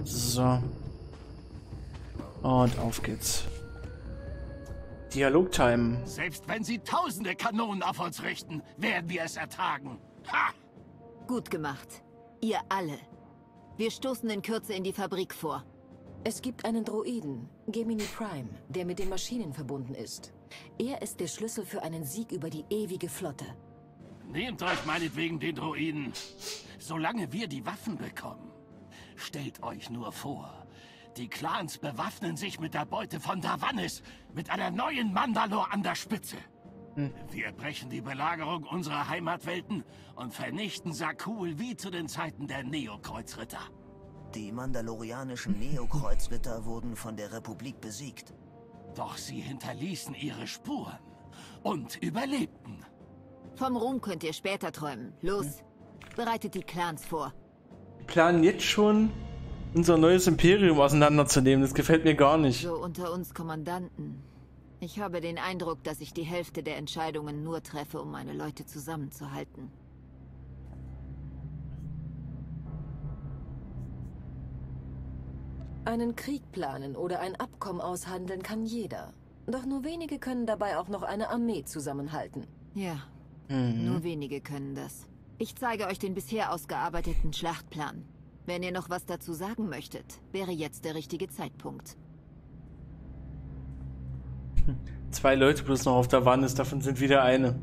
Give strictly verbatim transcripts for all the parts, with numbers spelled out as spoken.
So. Und auf geht's. Dialogtime. Selbst wenn sie tausende Kanonen auf uns richten, werden wir es ertragen. Ha! Gut gemacht. Ihr alle. Wir stoßen in Kürze in die Fabrik vor. Es gibt einen Droiden, Gemini Prime, der mit den Maschinen verbunden ist. Er ist der Schlüssel für einen Sieg über die ewige Flotte. Nehmt euch meinetwegen den Droiden, solange wir die Waffen bekommen. Stellt euch nur vor, die Clans bewaffnen sich mit der Beute von Davanis, mit einer neuen Mandalore an der Spitze. Hm. Wir brechen die Belagerung unserer Heimatwelten und vernichten Sakul wie zu den Zeiten der Neokreuzritter. Die mandalorianischen Neokreuzritter wurden von der Republik besiegt. Doch sie hinterließen ihre Spuren und überlebten. Vom Ruhm könnt ihr später träumen. Los, bereitet die Clans vor. Wir planen jetzt schon, unser neues Imperium auseinanderzunehmen. Das gefällt mir gar nicht. So unter uns Kommandanten. Ich habe den Eindruck, dass ich die Hälfte der Entscheidungen nur treffe, um meine Leute zusammenzuhalten. Einen Krieg planen oder ein Abkommen aushandeln kann jeder. Doch nur wenige können dabei auch noch eine Armee zusammenhalten. Ja, Mhm. nur wenige können das. Ich zeige euch den bisher ausgearbeiteten Schlachtplan. Wenn ihr noch was dazu sagen möchtet, wäre jetzt der richtige Zeitpunkt. Zwei Leute bloß noch auf der Wand ist, davon sind wieder eine.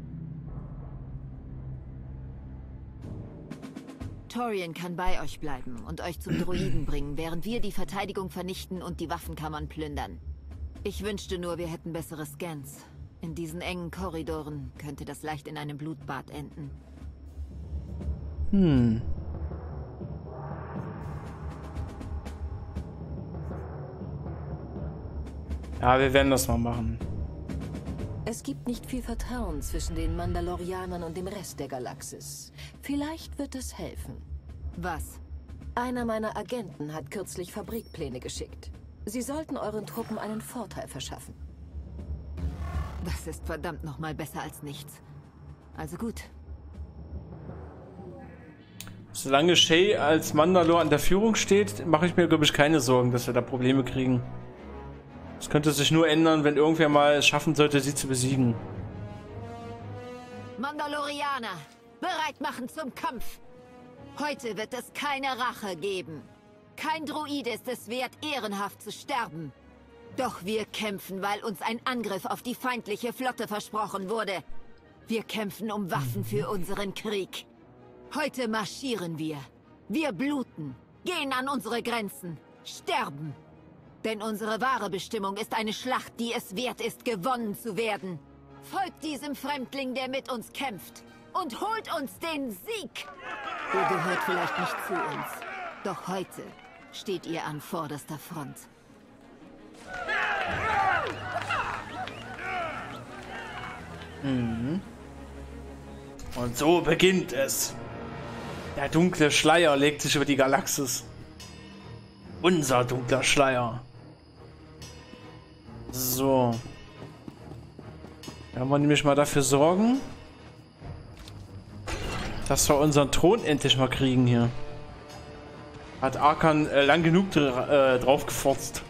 Torian kann bei euch bleiben und euch zum Droiden bringen, während wir die Verteidigung vernichten und die Waffenkammern plündern. Ich wünschte nur, wir hätten bessere Scans. In diesen engen Korridoren könnte das leicht in einem Blutbad enden. Hm. Ja, wir werden das mal machen. Es gibt nicht viel Vertrauen zwischen den Mandalorianern und dem Rest der Galaxis. Vielleicht wird es helfen. Was? Einer meiner Agenten hat kürzlich Fabrikpläne geschickt. Sie sollten euren Truppen einen Vorteil verschaffen. Das ist verdammt noch mal besser als nichts. Also gut. Solange Shay als Mandalore an der Führung steht, mache ich mir, glaube ich, keine Sorgen, dass wir da Probleme kriegen. Das könnte sich nur ändern, wenn irgendwer mal es schaffen sollte, sie zu besiegen. Mandalorianer, bereit machen zum Kampf! Heute wird es keine Rache geben. Kein Droid ist es wert, ehrenhaft zu sterben. Doch wir kämpfen, weil uns ein Angriff auf die feindliche Flotte versprochen wurde. Wir kämpfen um Waffen für unseren Krieg. Heute marschieren wir. Wir bluten, gehen an unsere Grenzen, sterben. Denn unsere wahre Bestimmung ist eine Schlacht, die es wert ist, gewonnen zu werden. Folgt diesem Fremdling, der mit uns kämpft. Und holt uns den Sieg! Ihr gehört vielleicht nicht zu uns. Doch heute steht ihr an vorderster Front. Mhm. Und so beginnt es. Der dunkle Schleier legt sich über die Galaxis. Unser dunkler Schleier. So. Werden wir nämlich mal dafür sorgen, dass wir unseren Thron endlich mal kriegen hier. Hat Arkan äh, lang genug dr äh, drauf gefotzt.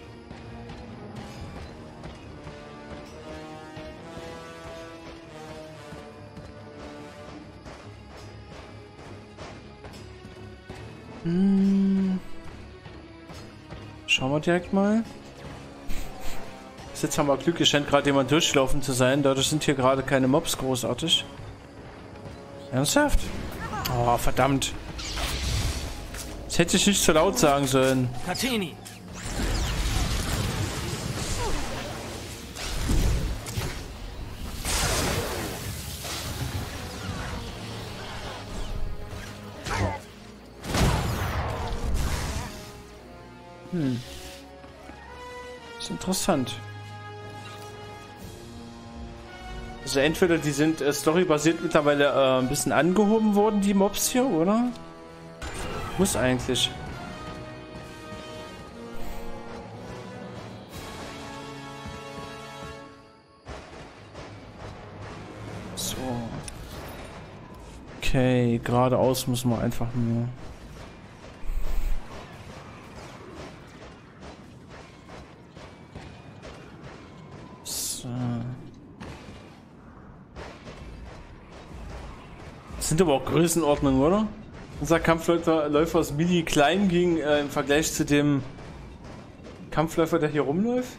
Hm. Schauen wir direkt mal. Bis jetzt haben wir Glück, es scheint gerade jemand durchlaufen zu sein. Dadurch sind hier gerade keine Mobs großartig. Ernsthaft? Oh, verdammt. Das hätte ich nicht so laut sagen sollen. Katini. Hm. Das ist interessant. Also entweder die sind äh, storybasiert mittlerweile äh, ein bisschen angehoben worden, die Mobs hier, oder? Muss eigentlich. So. Okay, geradeaus müssen wir einfach nur. sind aber auch Größenordnungen, oder? Unser Kampfläufer Läufer ist mini klein gegen äh, im Vergleich zu dem Kampfläufer, der hier rumläuft.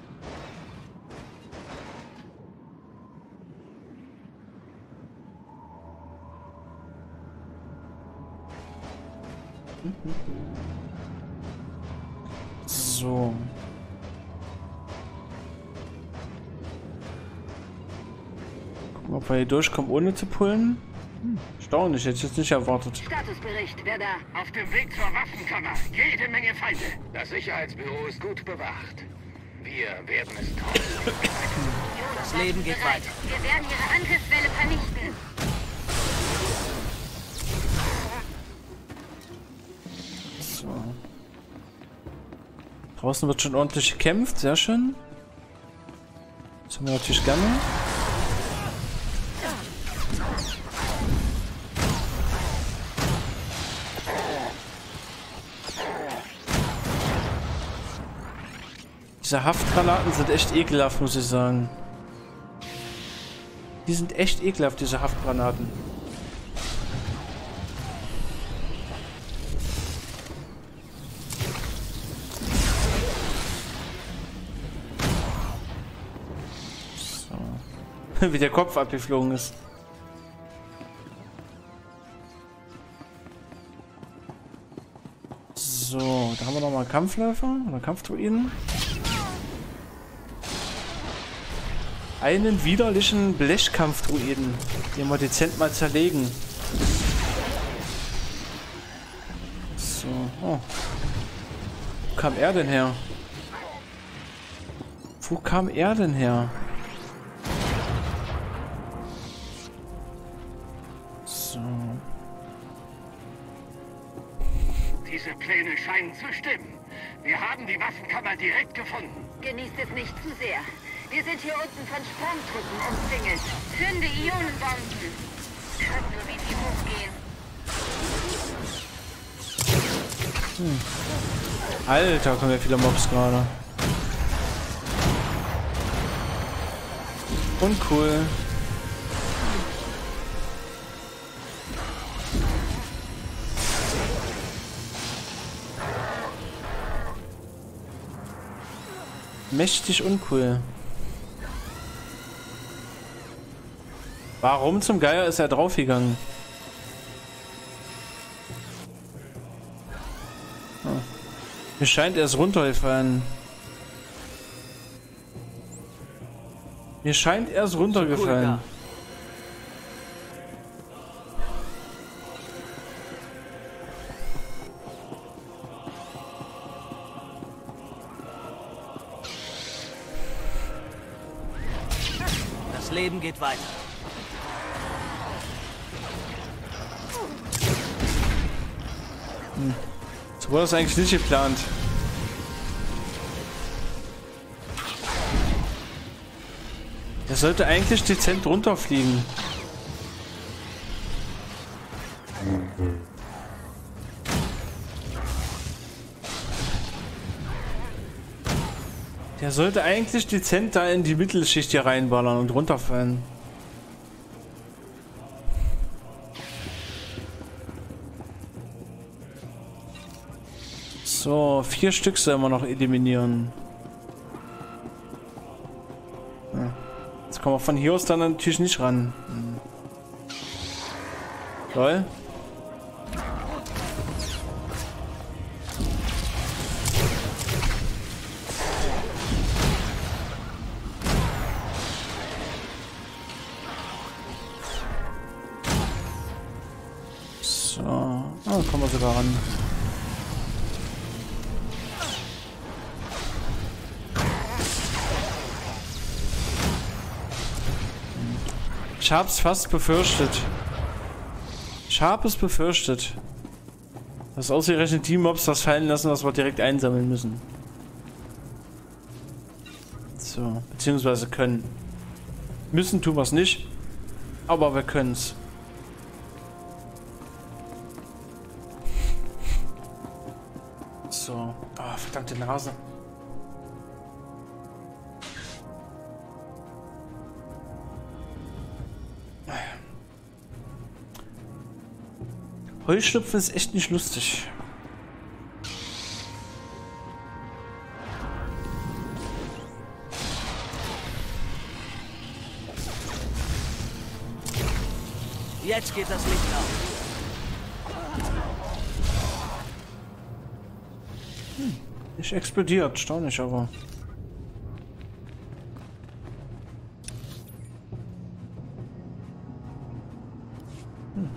So. Gucken, ob wir hier durchkommen, ohne zu pullen. Hm. Erstaunlich, hätte ich jetzt nicht erwartet. Statusbericht, wer da? Auf dem Weg zur Waffenkammer. Jede Menge Feinde. Das Sicherheitsbüro ist gut bewacht. Wir werden es tun. Das Leben geht weiter. Wir werden ihre Angriffswelle vernichten. So. Draußen wird schon ordentlich gekämpft, sehr schön. Das haben wir natürlich gerne. Diese Haftgranaten sind echt ekelhaft, muss ich sagen. Die sind echt ekelhaft, diese Haftgranaten. So. Wie der Kopf abgeflogen ist. So, da haben wir nochmal einen Kampfläufer oder Kampfdruiden. Einen widerlichen Blechkampfdruiden, den wir dezent mal zerlegen. So, oh. Wo kam er denn her? Wo kam er denn her? So. Diese Pläne scheinen zu stimmen. Wir haben die Waffenkammer direkt gefunden. Genießt es nicht zu sehr. Wir sind hier unten von Sprengtruppen umzingelt. Zünde Ionenbomben. Schaut nur, wie sie hochgehen. Hm. Alter, kommen ja viele Mobs gerade. Uncool. Mächtig uncool. Warum zum Geier ist er draufgegangen? Oh. Mir scheint, er ist runtergefallen. Mir scheint, er ist runtergefallen. Das Leben geht weiter. Hm. So war das eigentlich nicht geplant. Der sollte eigentlich dezent runterfliegen. Der sollte eigentlich dezent da in die Mittelschicht hier reinballern und runterfallen. So, vier Stück sollen wir noch eliminieren. Ja. Jetzt kommen wir von hier aus dann natürlich nicht ran. Hm. Toll. So, oh, kommen wir sogar ran. Ich hab's fast befürchtet. Ich hab es befürchtet. Dass ausgerechnet die Mobs das fallen lassen, was wir direkt einsammeln müssen. So, beziehungsweise können. Müssen tun wir es nicht, aber wir können's. So, oh, verdammte Nase. Heuschnupfen ist echt nicht lustig. Jetzt geht das Licht auf. Hm, nicht explodiert, staunlich aber. Hm.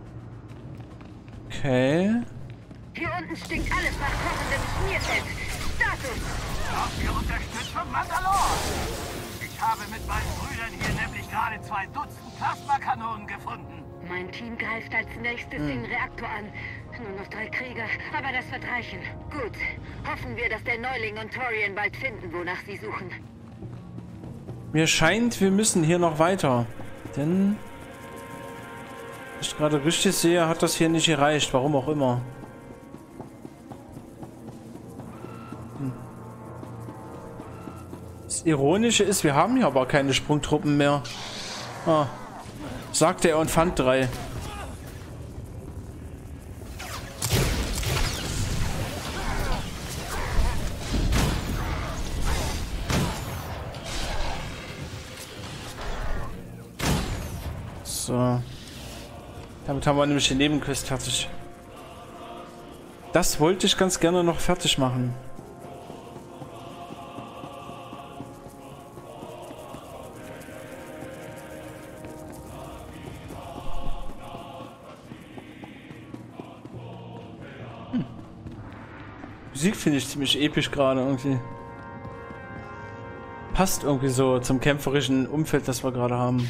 Okay. Hier unten stinkt alles nach kochendem Schmierfett. Status! Braucht ihr Unterstützung, Mandalore? Ich habe mit meinen Brüdern hier nämlich gerade zwei Dutzend Plasmakanonen gefunden. Mein Team greift als nächstes den Reaktor an. Nur noch drei Krieger, aber das wird reichen. Gut. Hoffen wir, dass der Neuling und Torian bald finden, wonach sie suchen. Mir scheint, wir müssen hier noch weiter. Denn, wenn ich gerade richtig sehe, hat das hier nicht gereicht. Warum auch immer. Hm. Das Ironische ist, wir haben hier aber keine Sprungtruppen mehr. Ah. Sagte er und fand drei. So. Damit haben wir nämlich den Nebenquest fertig. Das wollte ich ganz gerne noch fertig machen. Hm. Musik finde ich ziemlich episch gerade irgendwie. Passt irgendwie so zum kämpferischen Umfeld, das wir gerade haben.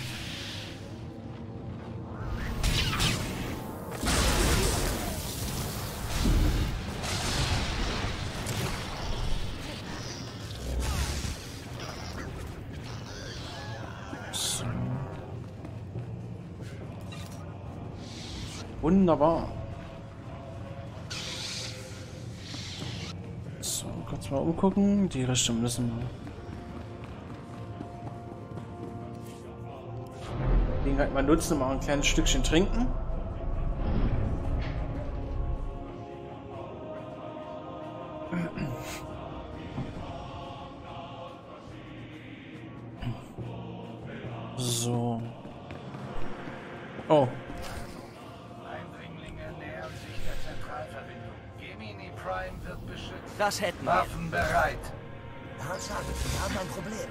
Wunderbar. So, kurz mal umgucken. Die Richtung müssen wir. Gelegenheit mal nutzen und mal ein kleines Stückchen trinken. So. Oh. Das hätten wir. Waffen bereit. Hasan, wir haben ein Problem.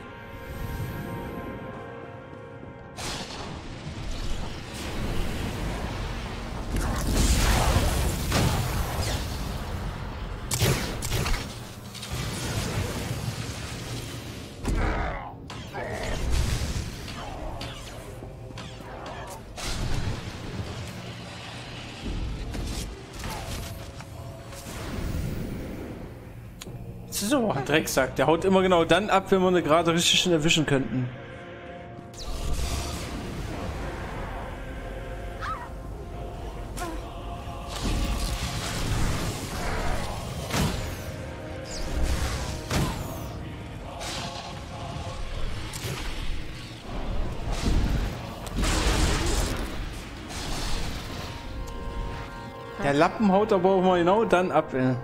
Das ist aber auch ein Drecksack. Der haut immer genau dann ab, wenn wir ihn gerade richtig schön erwischen könnten. Der Lappen haut aber auch mal genau dann ab, ey.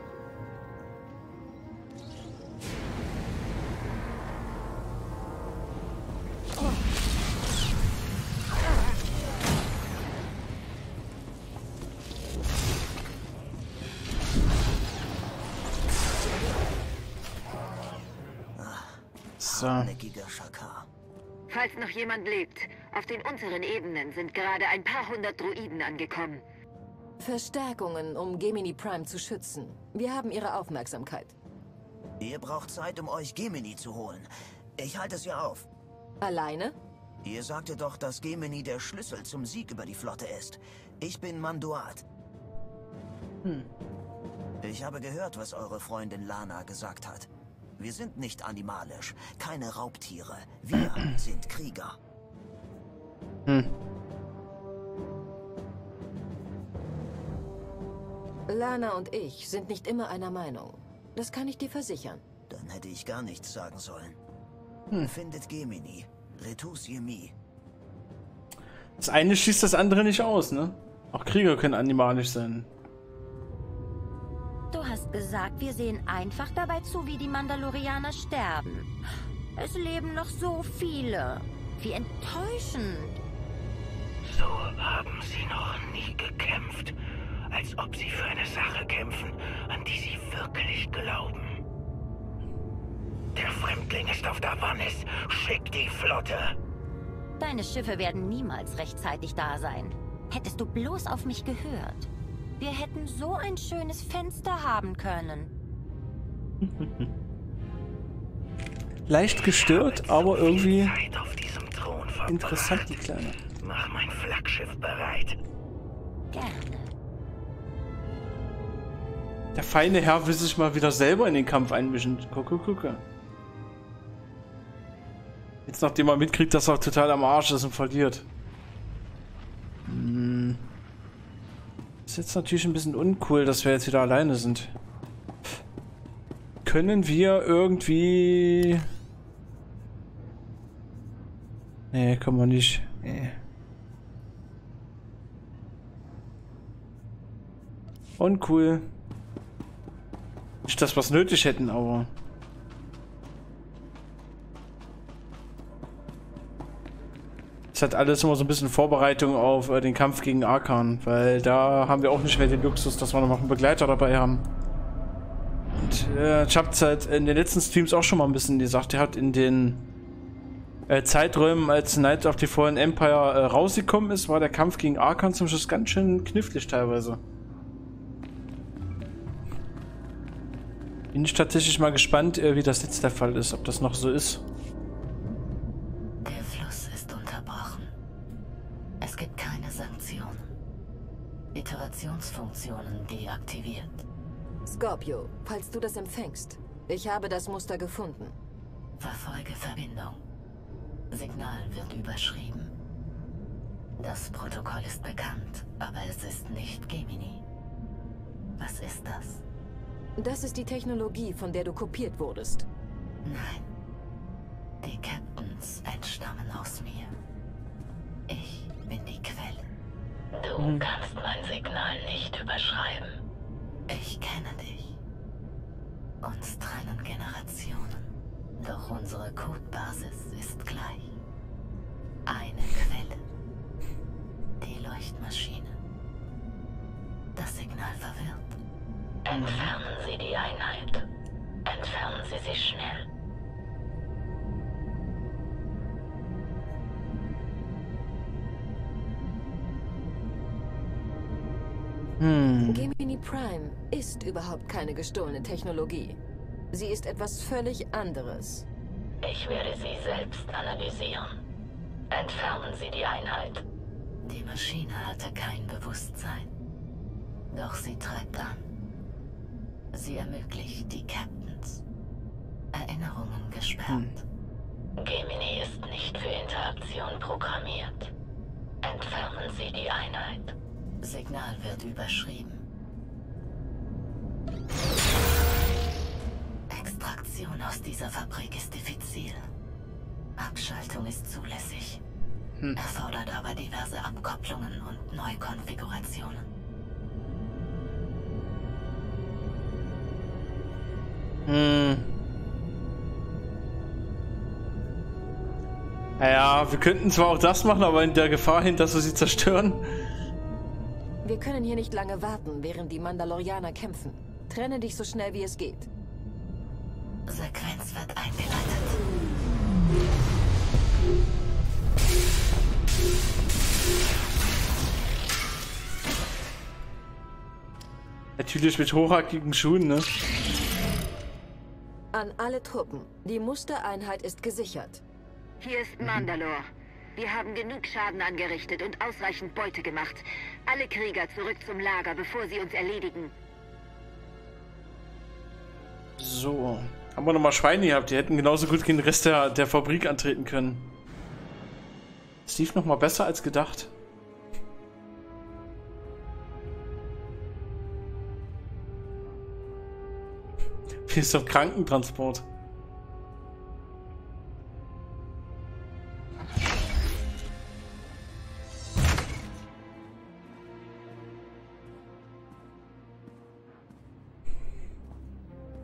Hartnäckiger Schakar. Falls noch jemand lebt, auf den unteren Ebenen sind gerade ein paar hundert Droiden angekommen. Verstärkungen, um Gemini Prime zu schützen. Wir haben Ihre Aufmerksamkeit. Ihr braucht Zeit, um euch Gemini zu holen. Ich halte es ja auf. Alleine? Ihr sagtet doch, dass Gemini der Schlüssel zum Sieg über die Flotte ist. Ich bin Manduat. Hm. Ich habe gehört, was eure Freundin Lana gesagt hat. Wir sind nicht animalisch, keine Raubtiere. Wir sind Krieger. Hm. Lana und ich sind nicht immer einer Meinung. Das kann ich dir versichern. Dann hätte ich gar nichts sagen sollen. Hm. Findet Gemini. Retus Yemi. Das eine schließt das andere nicht aus, ne? Auch Krieger können animalisch sein. Du hast gesagt, wir sehen einfach dabei zu, wie die Mandalorianer sterben. Es leben noch so viele. Wie enttäuschend. So haben sie noch nie gekämpft. Als ob sie für eine Sache kämpfen, an die sie wirklich glauben. Der Fremdling ist auf Davanis. Schick die Flotte. Deine Schiffe werden niemals rechtzeitig da sein. Hättest du bloß auf mich gehört. Wir hätten so ein schönes Fenster haben können. Leicht gestört, aber irgendwie Zeit auf diesem Thron interessant, die Kleine. Mach mein Flaggschiff bereit. Gerne. Der feine Herr will sich mal wieder selber in den Kampf einmischen. Gucke, gucke. Jetzt nachdem er mitkriegt, dass er total am Arsch ist und verliert. Hm. Ist jetzt natürlich ein bisschen uncool, dass wir jetzt wieder alleine sind. Können wir irgendwie... Nee, können wir nicht. Nee. Uncool. Nicht, dass wir es nötig hätten, aber... Es hat alles immer so ein bisschen Vorbereitung auf äh, den Kampf gegen Arkan, weil da haben wir auch nicht mehr den Luxus, dass wir noch einen Begleiter dabei haben. Und äh, ich habe es halt in den letzten Streams auch schon mal ein bisschen gesagt, der hat in den äh, Zeiträumen, als Knights of the Fallen Empire äh, rausgekommen ist, war der Kampf gegen Arkan zum Schluss ganz schön knifflig teilweise. Bin ich tatsächlich mal gespannt, äh, wie das jetzt der Fall ist, ob das noch so ist. Der Fluss ist unterbrochen. Es gibt keine Sanktionen. Iterationsfunktionen deaktiviert. Scorpio, falls du das empfängst. Ich habe das Muster gefunden. Verfolge Verbindung. Signal wird überschrieben. Das Protokoll ist bekannt, aber es ist nicht Gemini. Was ist das? Das ist die Technologie, von der du kopiert wurdest. Nein. Die Captains entstammen aus mir. Ich bin die Quelle. Du hm. kannst mein Signal nicht überschreiben. Ich kenne dich. Uns trennen Generationen. Doch unsere Codebasis ist gleich. Eine Quelle. Die Leuchtmaschine. Das Signal verwirrt. Entfernen Sie die Einheit. Entfernen Sie sie schnell. Hm. Gemini Prime ist überhaupt keine gestohlene Technologie. Sie ist etwas völlig anderes. Ich werde sie selbst analysieren. Entfernen Sie die Einheit. Die Maschine hatte kein Bewusstsein. Doch sie treibt an. Sie ermöglicht die Captains. Erinnerungen gesperrt. Hm. Gemini ist nicht für Interaktion programmiert. Entfernen Sie die Einheit. Signal wird überschrieben. Extraktion aus dieser Fabrik ist diffizil. Abschaltung ist zulässig. Hm. Erfordert aber diverse Abkopplungen und Neukonfigurationen. Hm. Naja, wir könnten zwar auch das machen, aber in der Gefahr hin, dass wir sie zerstören. Wir können hier nicht lange warten, während die Mandalorianer kämpfen. Trenne dich so schnell wie es geht. Sequenz wird eingeleitet. Natürlich mit hochhackigen Schuhen, ne? An alle Truppen. Die Mustereinheit ist gesichert. Hier ist Mandalore. Wir haben genug Schaden angerichtet und ausreichend Beute gemacht. Alle Krieger zurück zum Lager, bevor sie uns erledigen. So. Haben wir nochmal Schweine gehabt. Die hätten genauso gut gegen den Rest der, der Fabrik antreten können. Es lief nochmal besser als gedacht. Wie ist doch Krankentransport?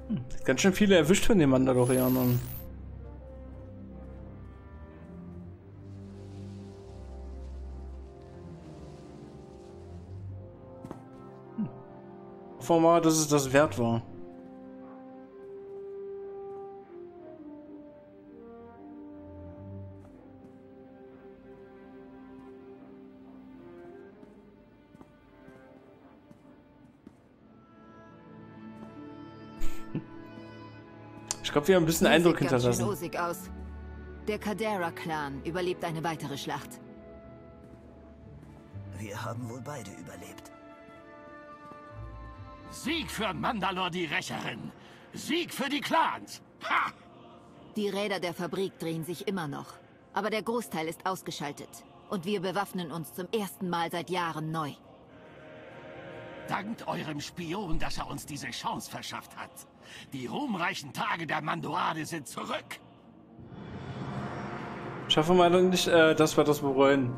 Hm, ganz schön viele erwischt von den Mandalorianern. Hm. Hoffen wir mal, dass es das wert war. Ich glaube, wir haben ein bisschen Eindruck hinterlassen. Aus. Der Cadera-Clan überlebt eine weitere Schlacht. Wir haben wohl beide überlebt. Sieg für Mandalore, die Rächerin. Sieg für die Clans. Ha! Die Räder der Fabrik drehen sich immer noch. Aber der Großteil ist ausgeschaltet. Und wir bewaffnen uns zum ersten Mal seit Jahren neu. Dankt eurem Spion, dass er uns diese Chance verschafft hat. Die ruhmreichen Tage der Mandoade sind zurück. Schaffen wir doch nicht, äh, dass wir das bereuen.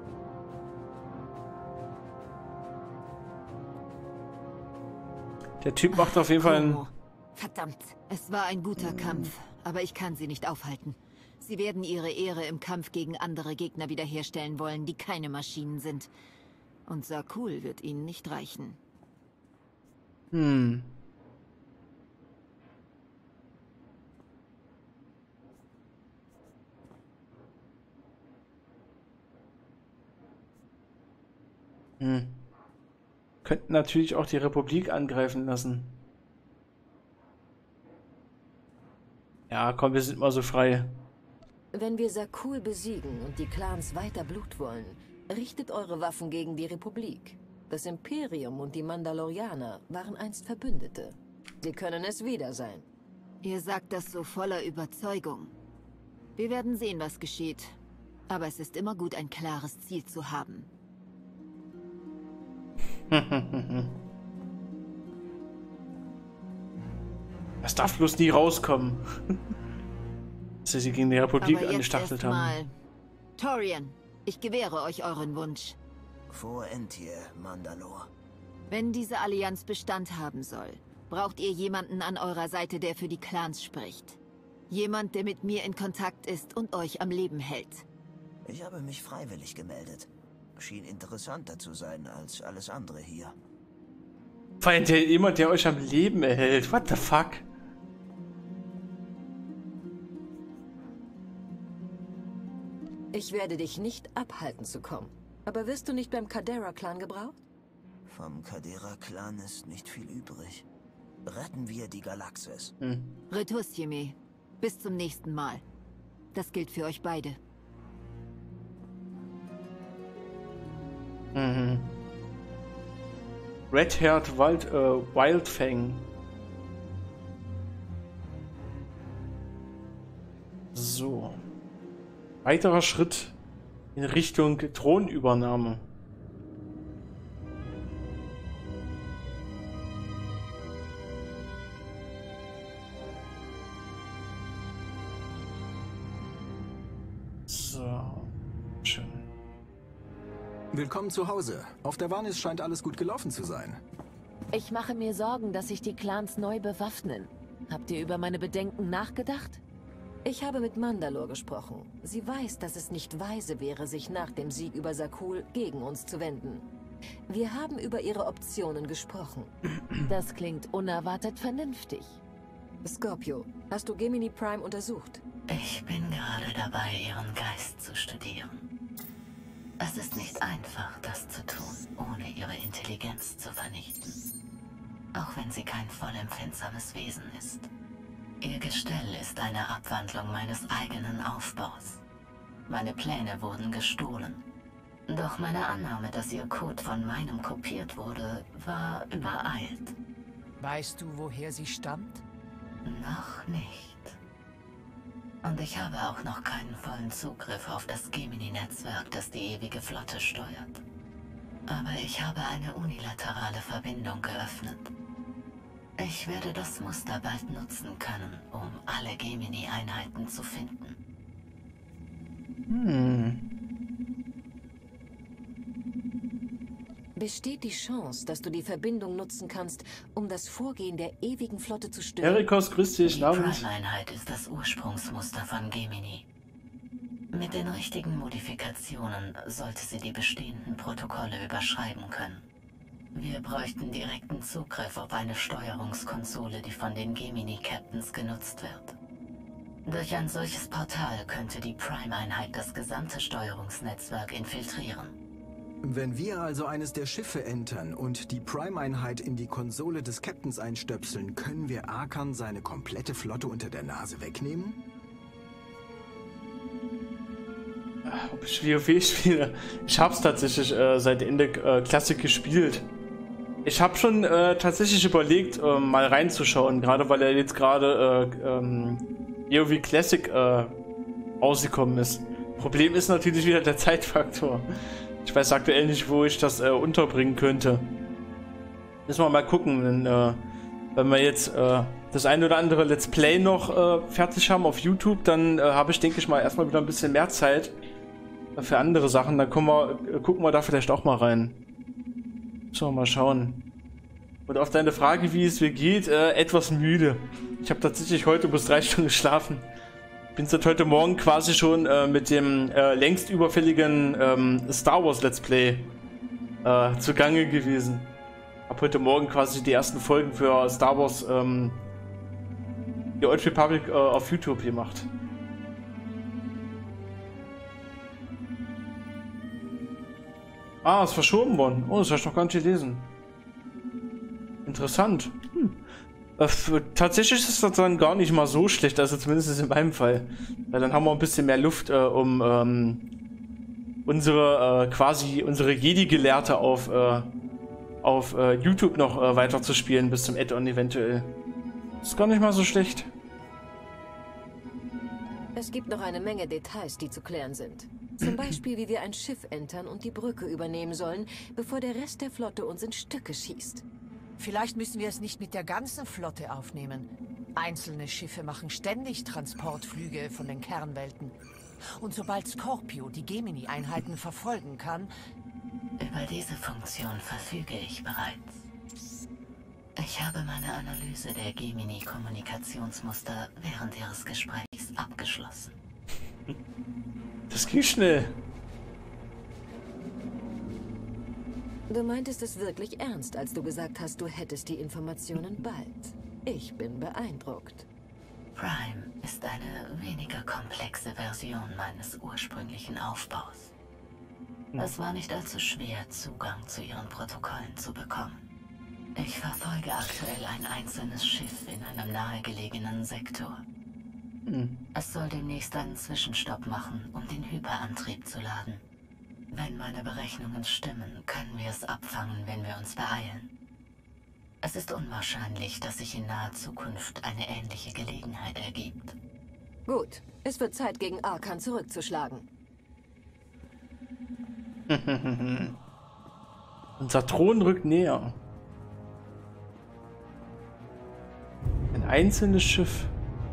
Der Typ macht auf jeden Fall einen... Verdammt, es war ein guter Kampf, aber ich kann sie nicht aufhalten. Sie werden ihre Ehre im Kampf gegen andere Gegner wiederherstellen wollen, die keine Maschinen sind. Und Sakul wird ihnen nicht reichen. Hm. Hm. Könnten natürlich auch die Republik angreifen lassen. Ja, komm, wir sind mal so frei. Wenn wir Sakul besiegen und die Clans weiter Blut wollen, richtet eure Waffen gegen die Republik. Das Imperium und die Mandalorianer waren einst Verbündete. Sie können es wieder sein. Ihr sagt das so voller Überzeugung. Wir werden sehen, was geschieht. Aber es ist immer gut, ein klares Ziel zu haben. Das darf bloß nie rauskommen. Dass sie gegen die Republik Aber jetzt angestachelt erst haben. mal. Torian, ich gewähre euch euren Wunsch. Vor Entir, Mandalore. Wenn diese Allianz Bestand haben soll, braucht ihr jemanden an eurer Seite, der für die Clans spricht. Jemand, der mit mir in Kontakt ist und euch am Leben hält. Ich habe mich freiwillig gemeldet. Schien interessanter zu sein als alles andere hier. Vor allem der, jemand, der euch am Leben erhält. What the fuck? Ich werde dich nicht abhalten zu kommen. Aber wirst du nicht beim Cadera-Clan gebraucht? Vom Cadera-Clan ist nicht viel übrig. Retten wir die Galaxis. Hm. Retusieme, bis zum nächsten Mal. Das gilt für euch beide. Mhm. Red-Haired Wild, äh, Wildfang. So. Weiterer Schritt in Richtung Thronübernahme. So. Schön. Willkommen zu Hause. Auf der Vanis scheint alles gut gelaufen zu sein. Ich mache mir Sorgen, dass sich die Clans neu bewaffnen. Habt ihr über meine Bedenken nachgedacht? Ich habe mit Mandalore gesprochen. Sie weiß, dass es nicht weise wäre, sich nach dem Sieg über Sakul gegen uns zu wenden. Wir haben über ihre Optionen gesprochen. Das klingt unerwartet vernünftig. Scorpio, hast du Gemini Prime untersucht? Ich bin gerade dabei, ihren Geist zu studieren. Es ist nicht einfach, das zu tun, ohne ihre Intelligenz zu vernichten. Auch wenn sie kein vollempfindsames Wesen ist. Ihr Gestell ist eine Abwandlung meines eigenen Aufbaus. Meine Pläne wurden gestohlen. Doch meine Annahme, dass ihr Code von meinem kopiert wurde, war übereilt. Weißt du, woher sie stammt? Noch nicht. Und ich habe auch noch keinen vollen Zugriff auf das Gemini-Netzwerk, das die ewige Flotte steuert. Aber ich habe eine unilaterale Verbindung geöffnet. Ich werde das Muster bald nutzen können, um alle Gemini-Einheiten zu finden. Hm. Besteht die Chance, dass du die Verbindung nutzen kannst, um das Vorgehen der ewigen Flotte zu stören? Erikos, grüß dich. Die Prime-Einheit ist das Ursprungsmuster von Gemini. Mit den richtigen Modifikationen sollte sie die bestehenden Protokolle überschreiben können. Wir bräuchten direkten Zugriff auf eine Steuerungskonsole, die von den Gemini-Captains genutzt wird. Durch ein solches Portal könnte die Prime-Einheit das gesamte Steuerungsnetzwerk infiltrieren. Wenn wir also eines der Schiffe entern und die Prime-Einheit in die Konsole des Captains einstöpseln, können wir Arkan seine komplette Flotte unter der Nase wegnehmen? Ob ich WoW spiele? Ich hab's tatsächlich äh, seit Ende äh, Klassik gespielt. Ich habe schon äh, tatsächlich überlegt, äh, mal reinzuschauen, gerade weil er jetzt gerade äh, ähm, WoW Classic äh, rausgekommen ist. Problem ist natürlich wieder der Zeitfaktor. Ich weiß aktuell nicht, wo ich das äh, unterbringen könnte. Müssen wir mal gucken, wenn, äh, wenn wir jetzt äh, das ein oder andere Let's Play noch äh, fertig haben auf YouTube, dann äh, habe ich, denke ich mal, erstmal wieder ein bisschen mehr Zeit für andere Sachen. Dann kommen wir, äh, gucken wir da vielleicht auch mal rein. Müssen wir mal schauen. Und auf deine Frage, wie es mir geht, äh, etwas müde. Ich habe tatsächlich heute bis drei Stunden geschlafen. Bin seit heute Morgen quasi schon äh, mit dem äh, längst überfälligen ähm, Star Wars Let's Play äh, zugange gewesen. Hab heute Morgen quasi die ersten Folgen für Star Wars ähm, The Old Republic äh, auf YouTube gemacht. Ah, ist verschoben worden. Oh, das habe ich noch gar nicht gelesen. Interessant. Hm. Äh, tatsächlich ist das dann gar nicht mal so schlecht, also zumindest in meinem Fall. Weil dann haben wir ein bisschen mehr Luft, äh, um ähm, unsere äh, quasi unsere Jedi-Gelehrte auf, äh, auf äh, YouTube noch äh, weiter zu spielen, bis zum Add-on eventuell. Ist gar nicht mal so schlecht. Es gibt noch eine Menge Details, die zu klären sind. Zum Beispiel, wie wir ein Schiff entern und die Brücke übernehmen sollen, bevor der Rest der Flotte uns in Stücke schießt. Vielleicht müssen wir es nicht mit der ganzen Flotte aufnehmen. Einzelne Schiffe machen ständig Transportflüge von den Kernwelten. Und sobald Scorpio die Gemini-Einheiten verfolgen kann... Über diese Funktion verfüge ich bereits. Ich habe meine Analyse der Gemini-Kommunikationsmuster während Ihres Gesprächs abgeschlossen. Das ging schnell. Du meintest es wirklich ernst, als du gesagt hast, du hättest die Informationen bald. Ich bin beeindruckt. Prime ist eine weniger komplexe Version meines ursprünglichen Aufbaus. Es war nicht allzu schwer, Zugang zu ihren Protokollen zu bekommen. Ich verfolge aktuell ein einzelnes Schiff in einem nahegelegenen Sektor. Hm. Es soll demnächst einen Zwischenstopp machen, um den Hyperantrieb zu laden. Wenn meine Berechnungen stimmen, können wir es abfangen, wenn wir uns beeilen. Es ist unwahrscheinlich, dass sich in naher Zukunft eine ähnliche Gelegenheit ergibt. Gut, es wird Zeit, gegen Arkan zurückzuschlagen. Unser Thron rückt näher. Ein einzelnes Schiff.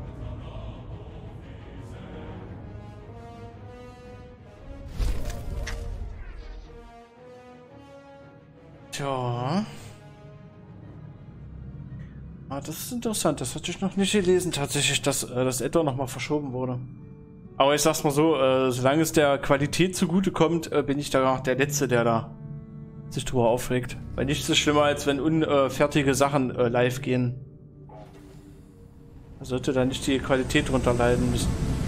Tja. Ah, das ist interessant. Das hatte ich noch nicht gelesen, tatsächlich, dass äh, das Add-on nochmal verschoben wurde. Aber ich sag's mal so, äh, solange es der Qualität zugutekommt, äh, bin ich da der Letzte, der da sich drüber aufregt. Weil nichts ist schlimmer, als wenn unfertige Sachen äh, live gehen. Da sollte da nicht die Qualität drunter leiden müssen.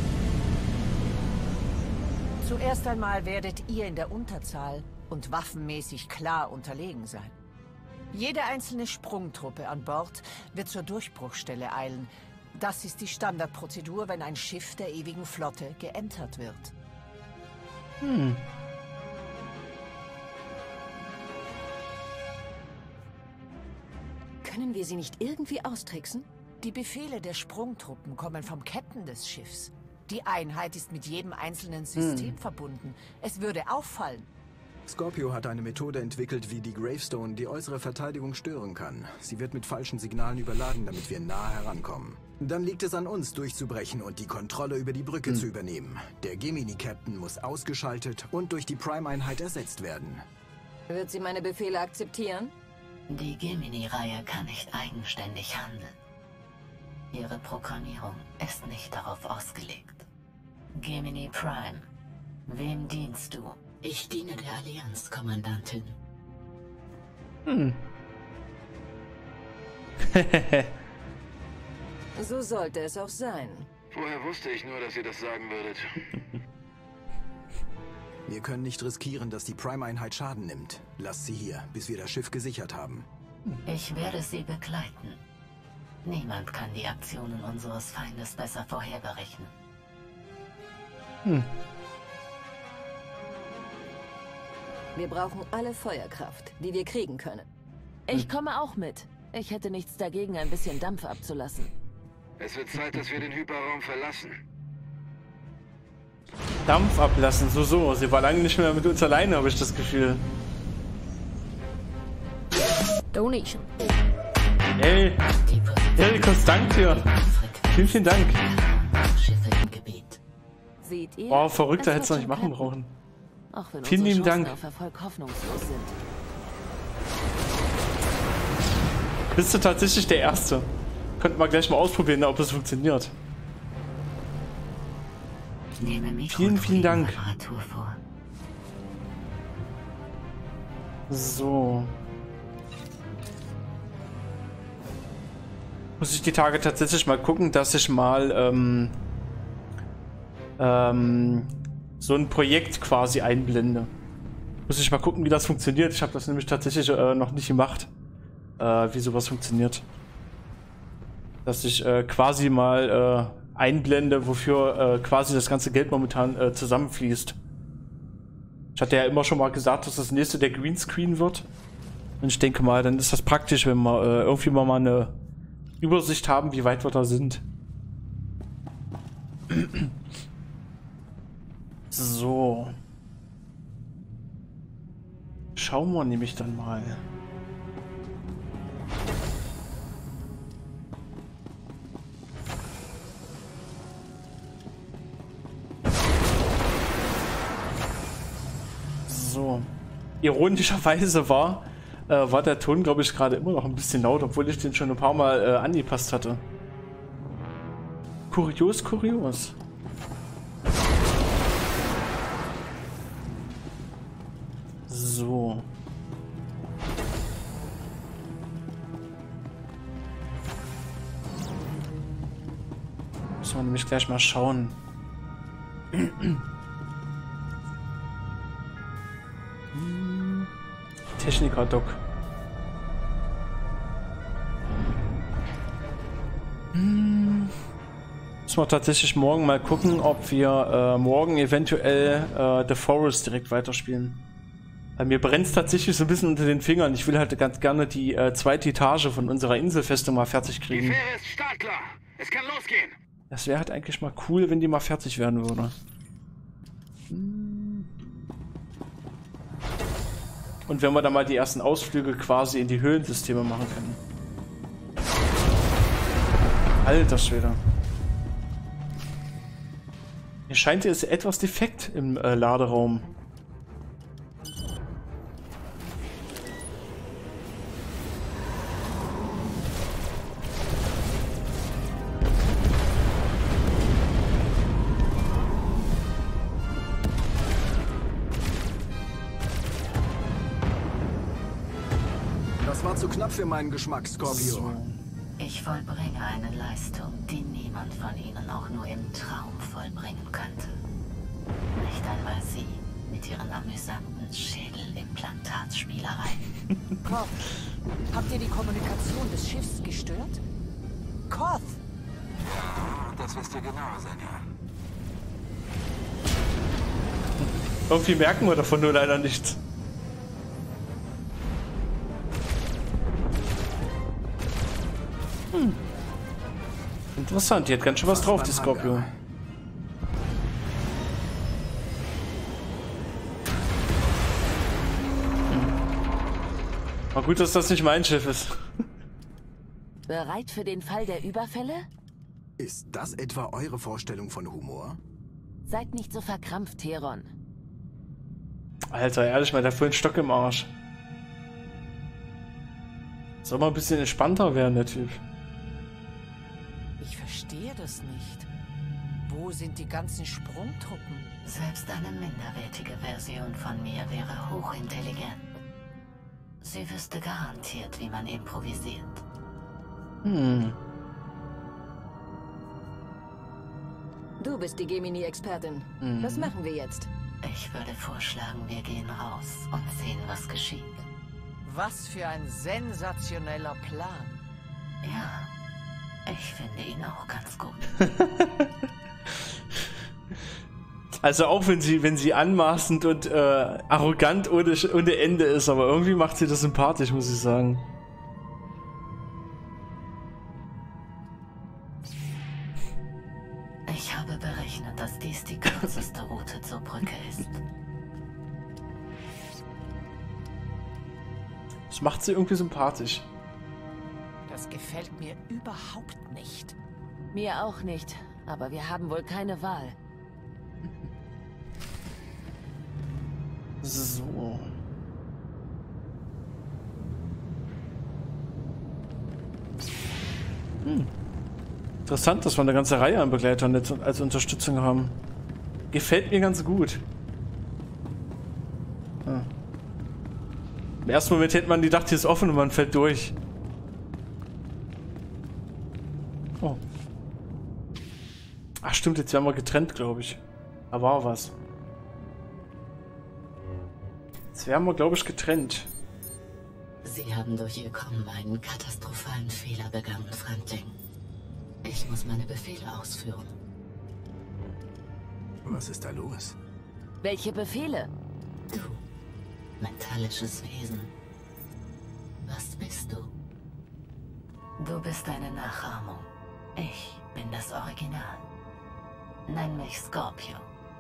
Zuerst einmal werdet ihr in der Unterzahl und waffenmäßig klar unterlegen sein. Jede einzelne Sprungtruppe an Bord wird zur Durchbruchstelle eilen. Das ist die Standardprozedur, wenn ein Schiff der ewigen Flotte geentert wird. Hm. Können wir sie nicht irgendwie austricksen? Die Befehle der Sprungtruppen kommen vom Captain des Schiffs. Die Einheit ist mit jedem einzelnen System hm. verbunden. Es würde auffallen. Scorpio hat eine Methode entwickelt, wie die Gravestone die äußere Verteidigung stören kann. Sie wird mit falschen Signalen überladen, damit wir nah herankommen. Dann liegt es an uns, durchzubrechen und die Kontrolle über die Brücke hm. zu übernehmen. Der Gemini-Captain muss ausgeschaltet und durch die Prime-Einheit ersetzt werden. Wird sie meine Befehle akzeptieren? Die Gemini-Reihe kann nicht eigenständig handeln. Ihre Programmierung ist nicht darauf ausgelegt. Gemini Prime, wem dienst du? Ich diene der Allianz, Kommandantin. Hm. So sollte es auch sein. Vorher wusste ich nur, dass ihr das sagen würdet. Wir können nicht riskieren, dass die Prime-Einheit Schaden nimmt. Lasst sie hier, bis wir das Schiff gesichert haben. Ich werde sie begleiten. Niemand kann die Aktionen unseres Feindes besser vorherberechnen. Hm. Wir brauchen alle Feuerkraft, die wir kriegen können. Ich komme auch mit. Ich hätte nichts dagegen, ein bisschen Dampf abzulassen. Es wird Zeit, dass wir den Hyperraum verlassen. Dampf ablassen, so so. Sie war lange nicht mehr mit uns alleine, habe ich das Gefühl. Donation. Hey, hey, Dank dir. Vielen, vielen Dank. Seht ihr? Oh, verrückter Das hätte es noch wird nicht schon machen brauchen. Auch wenn Vielen lieben unsere Chancen Dank. auf Erfolg hoffnungslos sind. Bist du tatsächlich der Erste? Könnten wir gleich mal ausprobieren, ob es funktioniert. Vielen, vielen Dank. So. Muss ich die Tage tatsächlich mal gucken, dass ich mal ähm, ähm, so ein Projekt quasi einblende. Muss ich mal gucken, wie das funktioniert. Ich habe das nämlich tatsächlich äh, noch nicht gemacht, äh, wie sowas funktioniert. Dass ich äh, quasi mal äh, einblende, wofür äh, quasi das ganze Geld momentan äh, zusammenfließt. Ich hatte ja immer schon mal gesagt, dass das nächste der Greenscreen wird. Und ich denke mal, dann ist das praktisch, wenn wir äh, irgendwie mal, mal eine Übersicht haben, wie weit wir da sind. So. Schauen wir nämlich dann mal. So. Ironischerweise war, äh, war der Ton, glaube ich, gerade immer noch ein bisschen laut, obwohl ich den schon ein paar Mal äh, angepasst hatte. Kurios, kurios. So. Müssen wir nämlich gleich mal schauen. Techniker-Doc. Hm. Müssen wir tatsächlich morgen mal gucken, ob wir äh, morgen eventuell äh, The Forest direkt weiterspielen. Bei mir brennt es tatsächlich so ein bisschen unter den Fingern. Ich will halt ganz gerne die äh, zweite Etage von unserer Inselfestung mal fertig kriegen. Die Fähre ist startklar. Es kann losgehen. Das wäre halt eigentlich mal cool, wenn die mal fertig werden würde. Und wenn wir dann mal die ersten Ausflüge quasi in die Höhlensysteme machen können. Alter Schwede. Mir scheint, es ist etwas defekt im äh, Laderaum. Das war zu knapp für meinen Geschmack, Scorpio. So. Ich vollbringe eine Leistung, die niemand von Ihnen auch nur im Traum vollbringen könnte. Nicht einmal Sie mit Ihren amüsanten Schädelimplantatsspielereien. Koth, habt ihr die Kommunikation des Schiffs gestört? Koth! Ja, das wisst ihr genau, Senja. Irgendwie merken wir davon nur leider nichts. Hm. Interessant, die hat ganz schön was drauf, die Scorpio. Hm. War gut, dass das nicht mein Schiff ist. Bereit für den Fall der Überfälle? Ist das etwa eure Vorstellung von Humor? Seid nicht so verkrampft, Heron. Alter, ehrlich mal, der hat voll einen Stock im Arsch. Soll mal ein bisschen entspannter werden, der Typ. Ich verstehe das nicht. Wo sind die ganzen Sprungtruppen? Selbst eine minderwertige Version von mir wäre hochintelligent. Sie wüsste garantiert, wie man improvisiert. Hm. Du bist die Gemini-Expertin. Hm. Was machen wir jetzt? Ich würde vorschlagen, wir gehen raus und sehen, was geschieht. Was für ein sensationeller Plan. Ja, ich finde ihn auch ganz gut. Also auch wenn sie, wenn sie anmaßend und äh, arrogant ohne, ohne Ende ist, aber irgendwie macht sie das sympathisch, muss ich sagen. Ich habe berechnet, dass dies die kürzeste Route zur Brücke ist. Das macht sie irgendwie sympathisch. Das gefällt mir überhaupt nicht. Mir auch nicht, aber wir haben wohl keine Wahl. So. Hm. Interessant, dass wir eine ganze Reihe an Begleitern jetzt als Unterstützung haben. Gefällt mir ganz gut. Ah. Im ersten Moment hätte man gedacht, hier ist offen und man fällt durch. Oh. Ach stimmt, jetzt werden wir getrennt, glaube ich. Da war was. Jetzt werden wir, glaube ich, getrennt. Sie haben durch Ihr Kommen einen katastrophalen Fehler begangen, Fremdling. Ich muss meine Befehle ausführen. Was ist da los? Welche Befehle? Du, metallisches Wesen. Was bist du? Du bist eine Nachahmung. Ich bin das Original. Nenn mich Scorpio.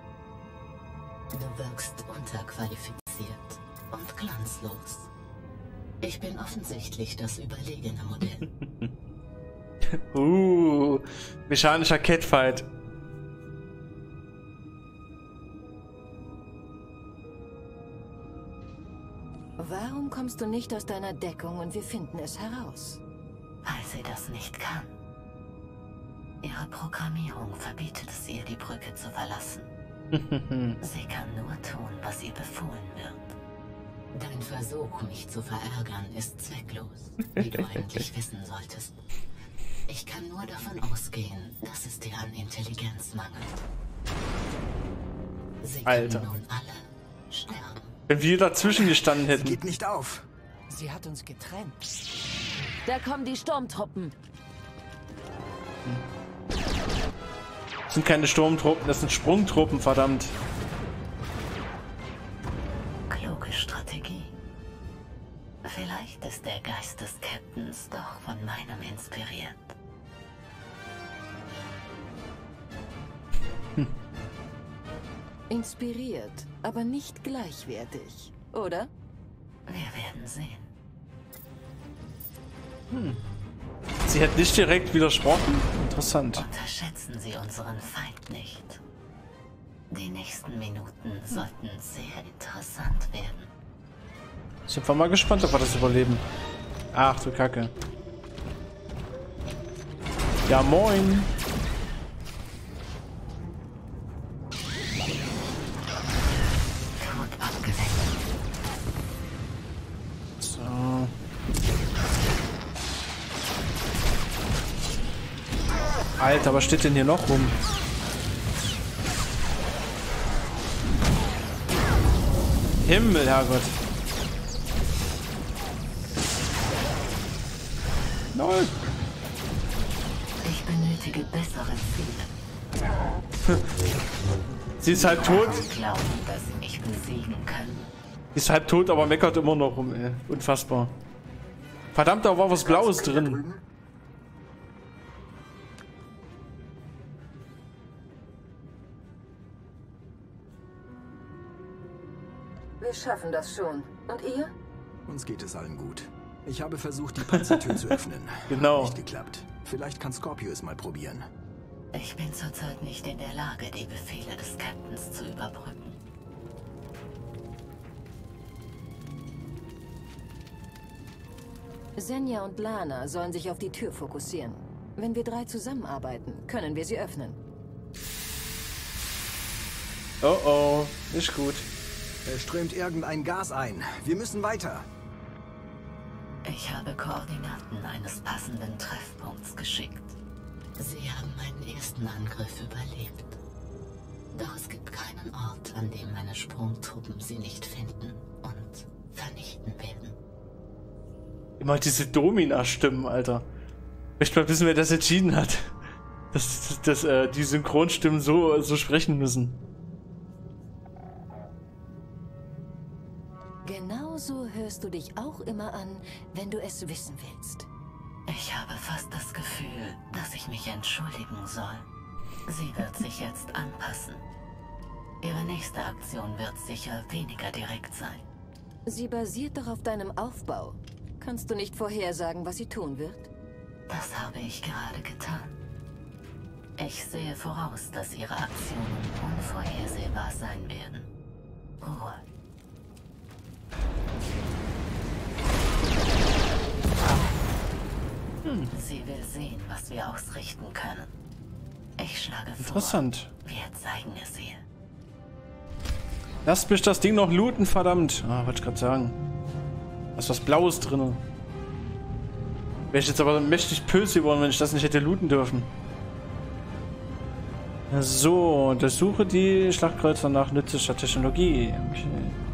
Du wirkst unterqualifiziert und glanzlos. Ich bin offensichtlich das überlegene Modell. uh, mechanischer Catfight. Warum kommst du nicht aus deiner Deckung und wir finden es heraus? Weil sie das nicht kann. Ihre Programmierung verbietet es ihr, die Brücke zu verlassen. Sie kann nur tun, was ihr befohlen wird. Dein Versuch, mich zu verärgern, ist zwecklos, wie du eigentlich wissen solltest. Ich kann nur davon ausgehen, dass es dir an Intelligenz mangelt. Sie Alter. können nun alle sterben. Wenn wir dazwischen gestanden hätten. Geht nicht auf. Sie hat uns getrennt. Da kommen die Sturmtruppen. Das sind keine Sturmtruppen, das sind Sprungtruppen, verdammt. Kluge Strategie. Vielleicht ist der Geist des Captains doch von meinem inspiriert. Hm. Inspiriert, aber nicht gleichwertig, oder? Wir werden sehen. Hm. Sie hat nicht direkt widersprochen. Interessant. Unterschätzen Sie unseren Feind nicht. Die nächsten Minuten sollten sehr interessant werden. Sind wir mal gespannt, ob wir das überleben. Ach du Kacke. Ja, moin. So. Alter, was steht denn hier noch rum? Himmel, Herrgott. Nein. Ich benötige bessere Ziele. Sie ist halb tot. Sie glauben, dass sie mich besiegen können. Sie ist halb tot, aber meckert immer noch rum, ey. Unfassbar. Verdammt, da war was Blaues drin. Wir schaffen das schon. Und ihr? Uns geht es allen gut. Ich habe versucht, die Panzertür zu öffnen. Genau. Nicht geklappt. Vielleicht kann Scorpio es mal probieren. Ich bin zurzeit nicht in der Lage, die Befehle des Captains zu überbrücken. Senja und Lana sollen sich auf die Tür fokussieren. Wenn wir drei zusammenarbeiten, können wir sie öffnen. Oh oh, nicht gut. Es strömt irgendein Gas ein. Wir müssen weiter. Ich habe Koordinaten eines passenden Treffpunkts geschickt. Sie haben meinen ersten Angriff überlebt. Doch es gibt keinen Ort, an dem meine Sprungtruppen sie nicht finden und vernichten werden. Immer diese Domina-Stimmen, Alter. Ich möchte mal wissen, wer das entschieden hat. Dass, dass, dass äh, die Synchronstimmen so, so sprechen müssen. Genauso hörst du dich auch immer an, wenn du es wissen willst. Ich habe fast das Gefühl, dass ich mich entschuldigen soll. Sie wird sich jetzt anpassen. Ihre nächste Aktion wird sicher weniger direkt sein. Sie basiert doch auf deinem Aufbau. Kannst du nicht vorhersagen, was sie tun wird? Das habe ich gerade getan. Ich sehe voraus, dass ihre Aktionen unvorhersehbar sein werden. Ruhe. Hm. Sie will sehen, was wir ausrichten können. Ich schlage vor, Interessant. Wir zeigen es ihr. Lasst mich das Ding noch looten, verdammt. Ah, wollte ich gerade sagen. Da ist was Blaues drin. Wäre ich jetzt aber mächtig böse geworden, wenn ich das nicht hätte looten dürfen. So, untersuche die Schlachtkreuzer nach nützlicher Technologie. Okay.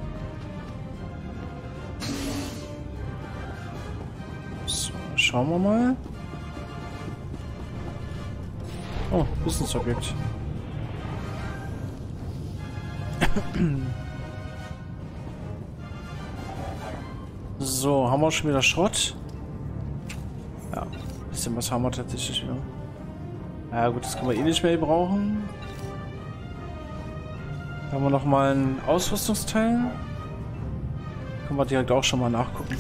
So, schauen wir mal. Oh, Wissensobjekt. So, haben wir schon wieder Schrott? Ja, ein bisschen was haben wir tatsächlich wieder. Ja gut, das können wir eh nicht mehr brauchen. Da haben wir noch mal ein Ausrüstungsteil. Können wir direkt auch schon mal nachgucken.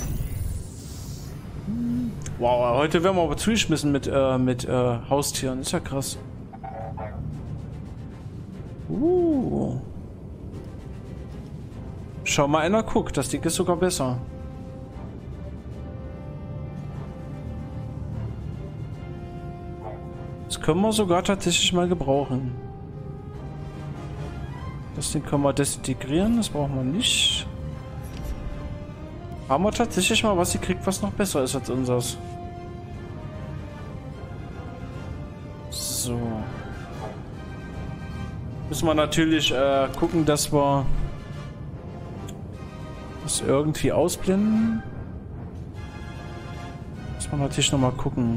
Wow, heute werden wir aber zugeschmissen mit, äh, mit äh, Haustieren. Ist ja krass. Uh. Schau mal, einer guckt. Das Ding ist sogar besser. Das können wir sogar tatsächlich mal gebrauchen. Das Ding können wir desintegrieren. Das brauchen wir nicht. Haben wir tatsächlich mal was gekriegt, was noch besser ist als unseres. So. Müssen wir natürlich äh, gucken, dass wir das irgendwie ausblenden. Muss man natürlich noch mal gucken.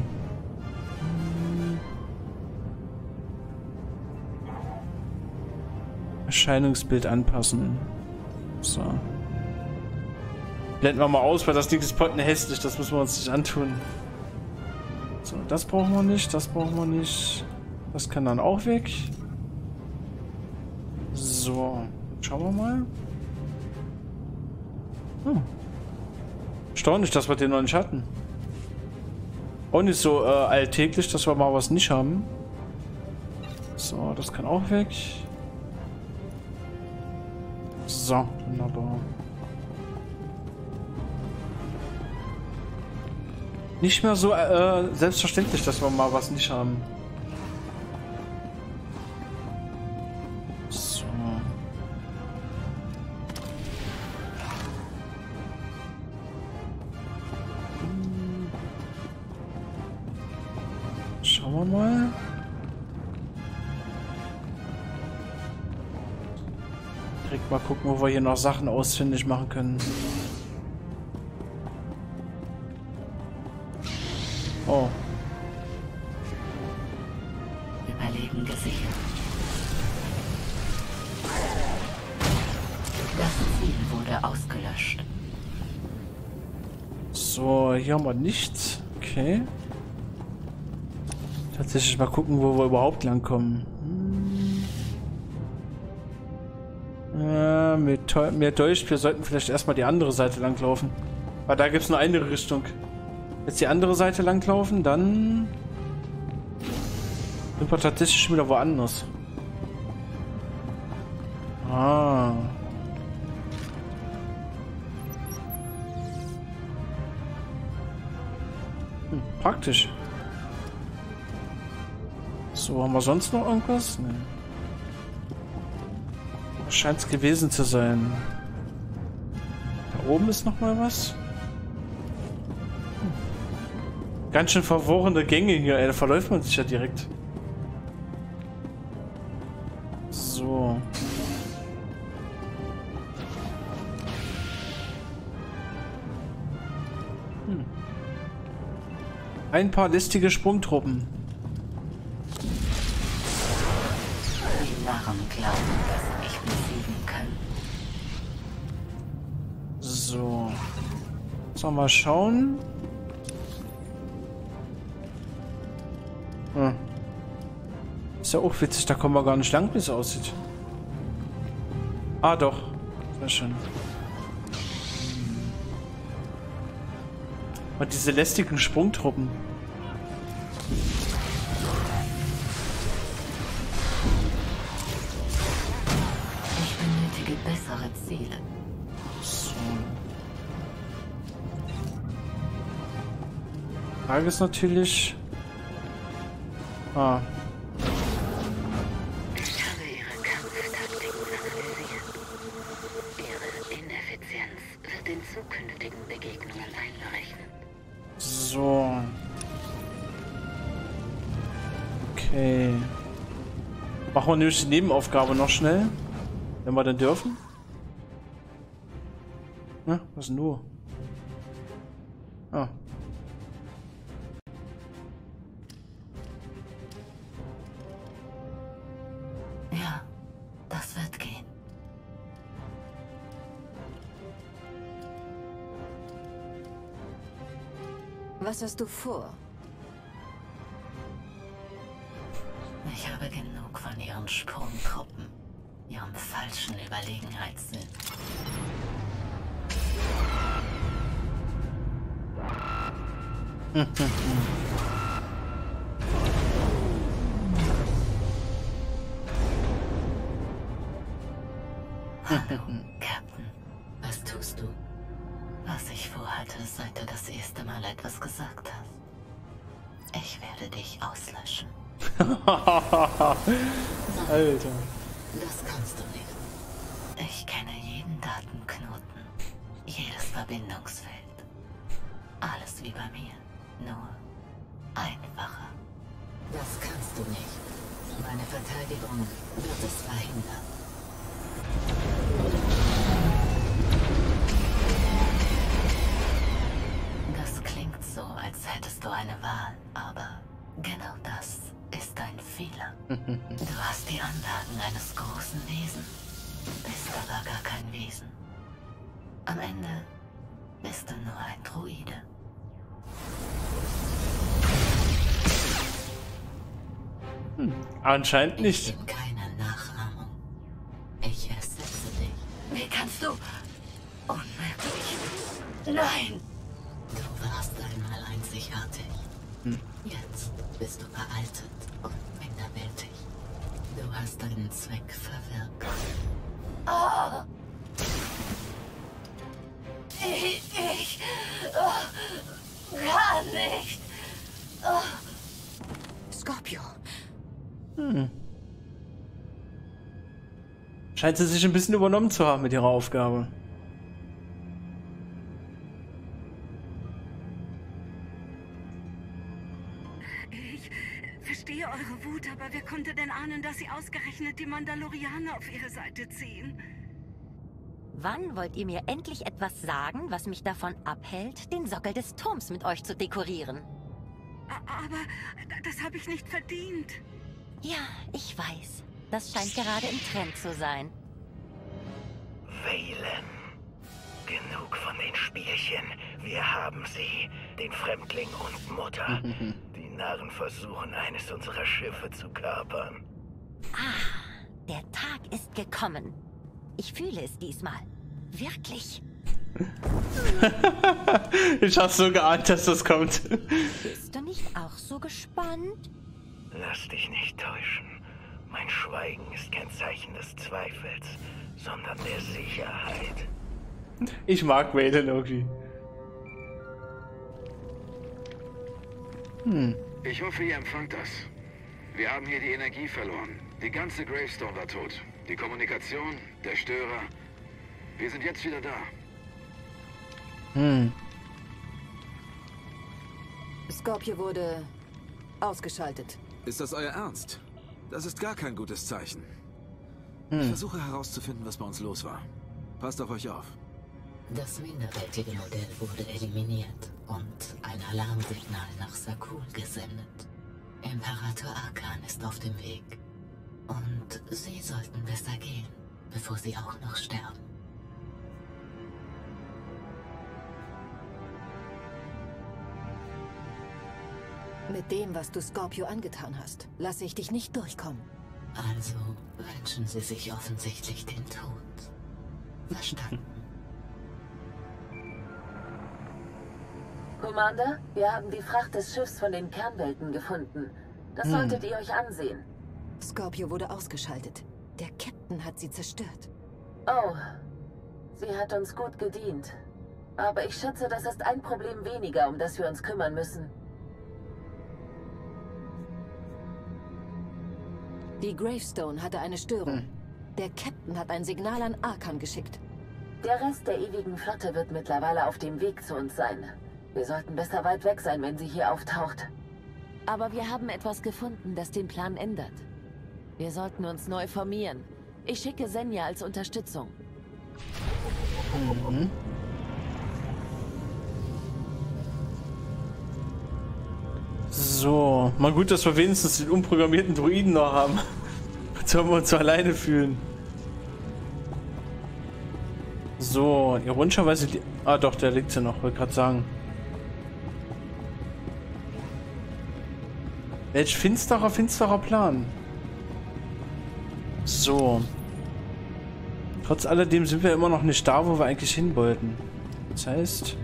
Erscheinungsbild anpassen. So. Blenden wir mal aus, weil das Ding ist potten hässlich. Das müssen wir uns nicht antun. So, das brauchen wir nicht. Das brauchen wir nicht. Das kann dann auch weg. So, schauen wir mal. Hm. Erstaunlich, dass wir den noch nicht hatten. Auch nicht so äh, alltäglich, dass wir mal was nicht haben. So, das kann auch weg. So, wunderbar. Nicht mehr so äh, selbstverständlich, dass wir mal was nicht haben. So. Schauen wir mal. Direkt mal gucken, wo wir hier noch Sachen ausfindig machen können. Oh. Überleben gesichert. Das Ziel wurde ausgelöscht. So, hier haben wir nichts. Okay. Tatsächlich mal gucken, wo wir überhaupt langkommen. Hm. Ja, mir, mir täuscht, wir sollten vielleicht erstmal die andere Seite langlaufen. Weil da gibt es nur eine Richtung. Jetzt die andere Seite langlaufen, dann sind wir tatsächlich schon wieder woanders. Ah. Praktisch. So, haben wir sonst noch irgendwas? Nee. Scheint es gewesen zu sein. Da oben ist noch mal was. Hm. Ganz schön verworrene Gänge hier, ey. Da verläuft man sich ja direkt. So. Hm. Ein paar listige Sprungtruppen. Die Narren glauben, dass sie mich besiegen können. So. Sollen wir mal schauen? Hm. Ist ja auch witzig, da kommen wir gar nicht lang, wie es aussieht. Ah, doch. Sehr schön. Und diese lästigen Sprungtruppen. Ich benötige bessere Ziele. So. Frage ist natürlich... Ah. Ich habe Ihre Kampftaktiken analysiert. Ihre Ineffizienz wird in zukünftigen Begegnungen einberechnet. So. Okay. Machen wir nämlich die Nebenaufgabe noch schnell. Wenn wir dann dürfen. Na, was denn du? Ah. Ja, das wird gehen. Was hast du vor? Ich habe genug von Ihren Sprungtruppen, Ihrem falschen Überlegenheitssinn. Hallo, Captain. Was tust du? Was ich vorhatte, seit du das erste Mal etwas gesagt hast. Ich werde dich auslöschen. Alter. Das kannst du nicht. Ich kenne jeden Datenknoten, jedes Verbindungsfeld. Alles wie bei mir, nur einfacher. Das kannst du nicht. Meine Verteidigung wird es verhindern. Das klingt so, als hättest du eine Wahl, aber genau das ist ein Fehler. Du hast die Anlagen eines großen Wesens, bist aber gar kein Wesen. Am Ende bist du nur ein Druide. Hm, anscheinend nicht. Ich bin keine Nachahmung. Ich ersetze dich. Wie kannst du? Unmöglich. Nein! Du warst einmal einzigartig. Hm. Jetzt bist du veraltet und minderwertig. Du hast deinen Zweck verwirkt. Oh. Ich, ich oh, kann nicht. Oh. Scorpio. Hm. Scheint sie sich ein bisschen übernommen zu haben mit ihrer Aufgabe. Ich verstehe eure Wut, aber wer konnte denn ahnen, dass sie ausgerechnet die Mandalorianer auf ihre Seite ziehen? Wann wollt ihr mir endlich etwas sagen, was mich davon abhält, den Sockel des Turms mit euch zu dekorieren? Aber das habe ich nicht verdient. Ja, ich weiß. Das scheint gerade im Trend zu sein. Valen. Genug von den Spielchen. Wir haben sie. Den Fremdling und Mutter. Die Narren versuchen, eines unserer Schiffe zu kapern. Ah, der Tag ist gekommen. Ich fühle es diesmal. Wirklich. Ich hab's so geahnt, dass das kommt. Bist du nicht auch so gespannt? Lass dich nicht täuschen. Mein Schweigen ist kein Zeichen des Zweifels, sondern der Sicherheit. Ich mag Valen irgendwie. Hm. Ich hoffe, ihr empfangt das. Wir haben hier die Energie verloren. Die ganze Gravestone war tot. Die Kommunikation, der Störer. Wir sind jetzt wieder da. Hm. Scorpio wurde ausgeschaltet. Ist das euer Ernst? Das ist gar kein gutes Zeichen. Hm. Ich versuche herauszufinden, was bei uns los war. Passt auf euch auf. Das minderwertige Modell wurde eliminiert und ein Alarmsignal nach Sakul gesendet. Imperator Arkan ist auf dem Weg. Und sie sollten besser gehen, bevor sie auch noch sterben. Mit dem, was du Scorpio angetan hast, lasse ich dich nicht durchkommen. Also wünschen sie sich offensichtlich den Tod. Verstanden. Commander, wir haben die Fracht des Schiffs von den Kernwelten gefunden. Das Hm. solltet ihr euch ansehen. Scorpio wurde ausgeschaltet. Der Captain hat sie zerstört. Oh, sie hat uns gut gedient. Aber ich schätze, das ist ein Problem weniger, um das wir uns kümmern müssen. Die Gravestone hatte eine Störung. Hm. Der Captain hat ein Signal an Arkan geschickt. Der Rest der ewigen Flotte wird mittlerweile auf dem Weg zu uns sein. Wir sollten besser weit weg sein, wenn sie hier auftaucht. Aber wir haben etwas gefunden, das den Plan ändert. Wir sollten uns neu formieren. Ich schicke Senja als Unterstützung. Mhm. So, mal gut, dass wir wenigstens den unprogrammierten Druiden noch haben. Jetzt haben wir uns so alleine fühlen. So, ironischerweise... Die ah doch, der liegt ja noch, wollte gerade sagen. Welch finsterer, finsterer Plan. So. Trotz alledem sind wir immer noch nicht da, wo wir eigentlich hin wollten. Das heißt...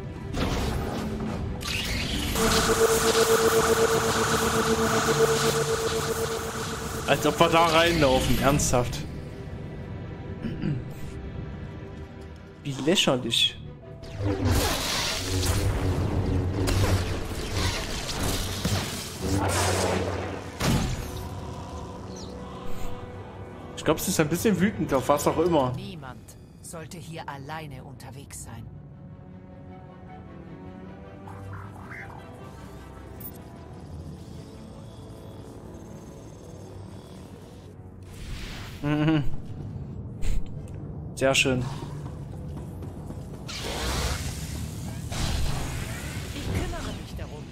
Als ob wir da reinlaufen, ernsthaft. Wie lächerlich. Ich glaube, sie ist ein bisschen wütend auf was auch immer. Niemand sollte hier alleine unterwegs sein. Mhm. Sehr schön. Ich kümmere mich darum.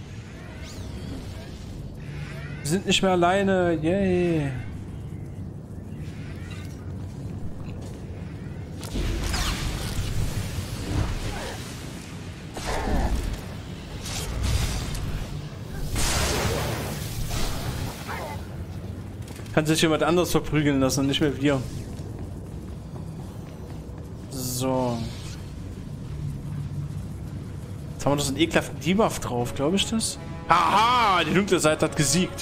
Wir sind nicht mehr alleine. Yay. Kann sich jemand anders verprügeln lassen, nicht mehr wir. So. Jetzt haben wir doch so einen ekelhaften Debuff drauf, glaube ich das? Haha, die dunkle Seite hat gesiegt.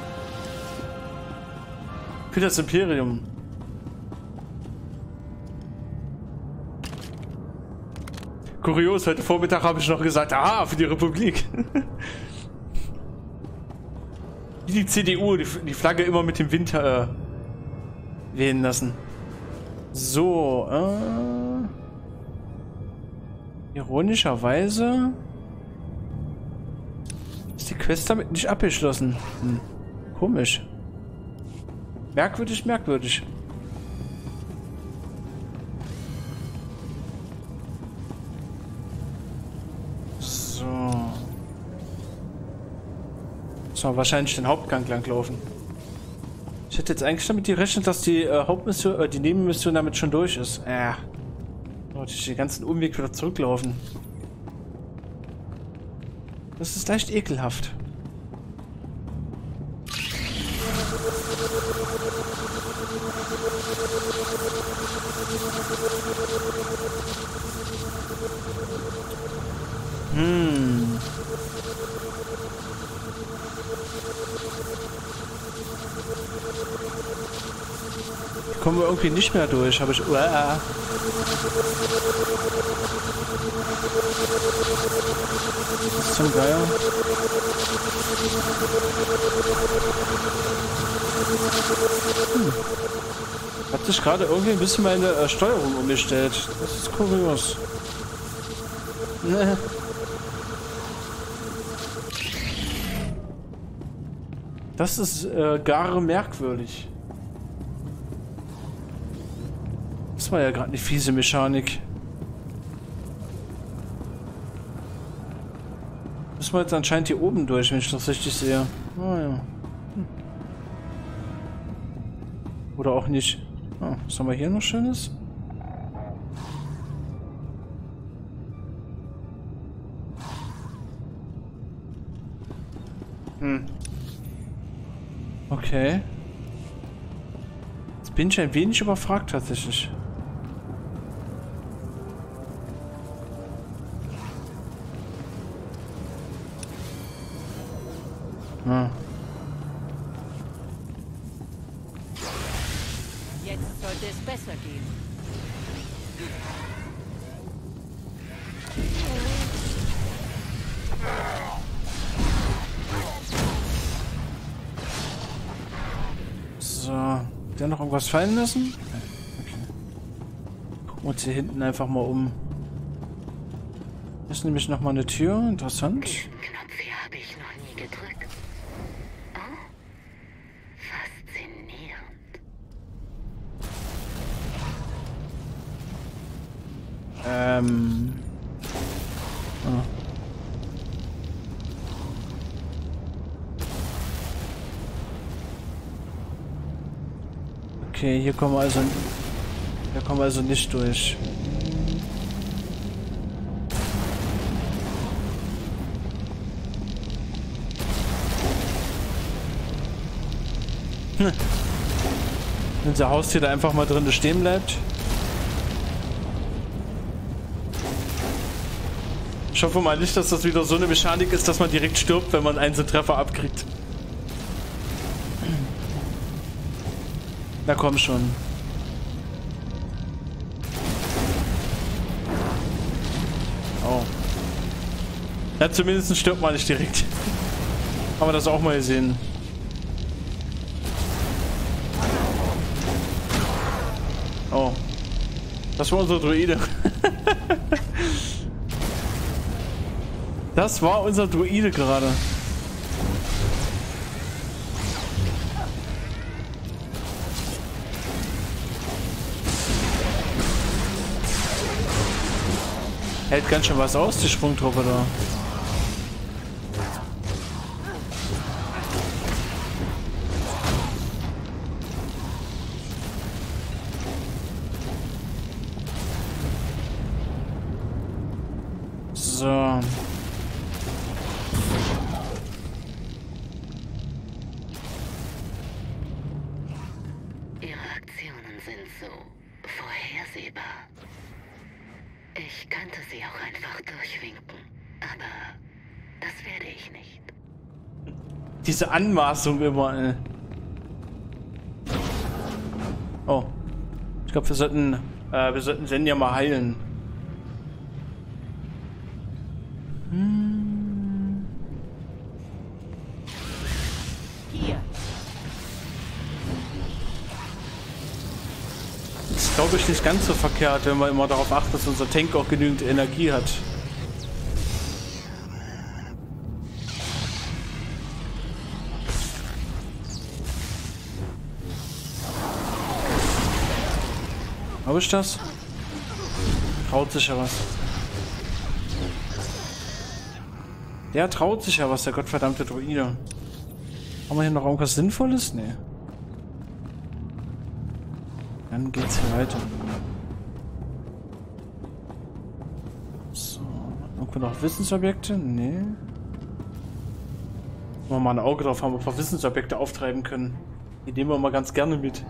Für das Imperium. Kurios, heute Vormittag habe ich noch gesagt, aha, für die Republik. Wie die C D U, die, die Flagge immer mit dem Wind äh, wehen lassen. So, äh, ironischerweise ist die Quest damit nicht abgeschlossen. Hm. Komisch. Merkwürdig, merkwürdig. So. So, wahrscheinlich den Hauptgang langlaufen. Ich hätte jetzt eigentlich damit gerechnet, dass die äh, Hauptmission, äh, die Nebenmission damit schon durch ist. Ja. Sollte ich den ganzen Umweg wieder zurücklaufen. Das ist leicht ekelhaft. Hm. Kommen wir irgendwie nicht mehr durch, habe ich... Uah. Was zum Geier? Hm. Hat sich gerade irgendwie ein bisschen meine äh, Steuerung umgestellt. Das ist kurios. Ne. Das ist äh, gar merkwürdig. Das war ja gerade eine fiese Mechanik. Müssen wir jetzt anscheinend hier oben durch, wenn ich das richtig sehe. Oh, ja. Hm. Oder auch nicht. Oh, was haben wir hier noch Schönes? Hm. Okay. Jetzt bin ich ein wenig überfragt tatsächlich. Ah. Jetzt sollte es besser gehen. So, der noch irgendwas fallen lassen? Okay. Gucken wir uns hier hinten einfach mal um. Hier ist nämlich noch mal eine Tür, interessant. Diesen Knopf hier habe ich noch nie gedrückt. Oh, faszinierend. Ähm. Ah. Okay, hier kommen wir also, hier kommen wir also nicht durch. Hm. Wenn unser Haustier da einfach mal drin stehen bleibt. Ich hoffe mal nicht, dass das wieder so eine Mechanik ist, dass man direkt stirbt, wenn man einen so Treffer abkriegt. Na komm schon. Oh. Ja, zumindest stirbt man nicht direkt. Haben wir das auch mal gesehen. Oh. Das war unser Druide. Das war unser Druide gerade. Hält ganz schön was aus, die Sprungtruppe da. So. Ihre Aktionen sind so vorhersehbar. Ich könnte sie auch einfach durchwinken, aber das werde ich nicht. Diese Anmaßung immer, ey. Oh. Ich glaube, wir sollten, äh, wir sollten Senja mal heilen. Hm. Hier. Das ist, glaube ich, nicht ganz so verkehrt, wenn man immer darauf achtet, dass unser Tank auch genügend Energie hat. Habe ich das? Traut sich ja was. Der traut sich ja was, der gottverdammte Druide. Haben wir hier noch irgendwas Sinnvolles? Nee. Dann geht's hier weiter. So. Irgendwo noch Wissensobjekte? Nee. Wenn wir mal ein Auge drauf haben, ob wir Wissensobjekte auftreiben können. Die nehmen wir mal ganz gerne mit.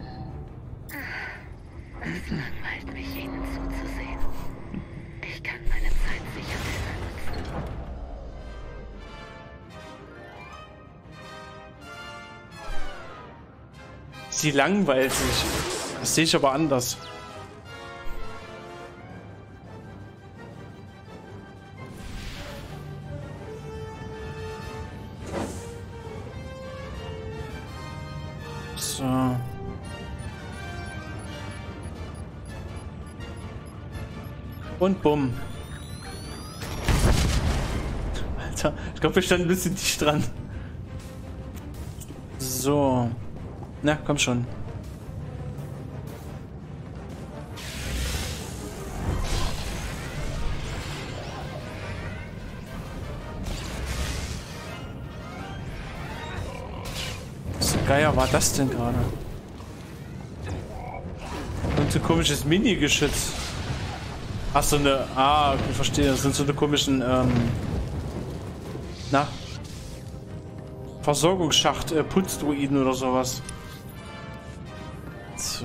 Es langweilt mich, Ihnen zuzusehen. Ich kann meine Zeit sicher besser nutzen. Sie langweilt sich. Das sehe ich aber anders. So. Und bumm. Alter, ich glaube, wir standen ein bisschen dicht dran. So. Na, komm schon. Was zum Geier war das denn gerade? Und so ein komisches Mini-Geschütz. Ach, so eine... Ah, ich verstehe. Das sind so eine komischen... Ähm, na? Versorgungsschacht, äh, Putzdruiden oder sowas. So.